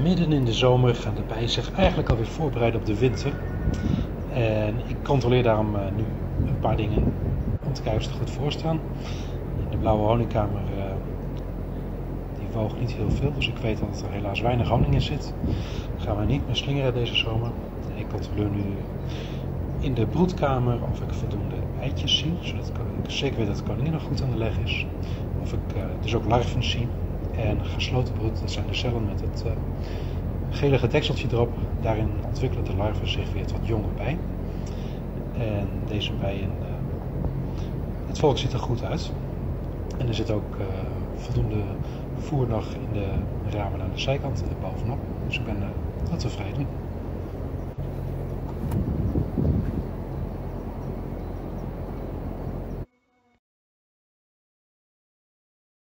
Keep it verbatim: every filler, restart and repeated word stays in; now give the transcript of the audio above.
Midden in de zomer gaan de bijen zich eigenlijk alweer voorbereiden op de winter. En ik controleer daarom uh, nu een paar dingen om te kijken of ze er goed voor staan. In de blauwe honingkamer uh, die woog niet heel veel, dus ik weet dat er helaas weinig honing in zit. Daar gaan we niet meer slingeren deze zomer. Ik controleer nu in de broedkamer of ik voldoende eitjes zie, zodat ik zeker weet dat de koningin nog goed aan de leg is. Of ik uh, dus ook larven zie. En gesloten broed, dat zijn de cellen met het uh, gelige dekseltje erop. Daarin ontwikkelen de larven zich weer tot jonge bij. En deze bijen, uh, het volk ziet er goed uit. En er zit ook uh, voldoende voer nog in de ramen aan de zijkant en bovenop. Dus ik ben uh, wel tevreden.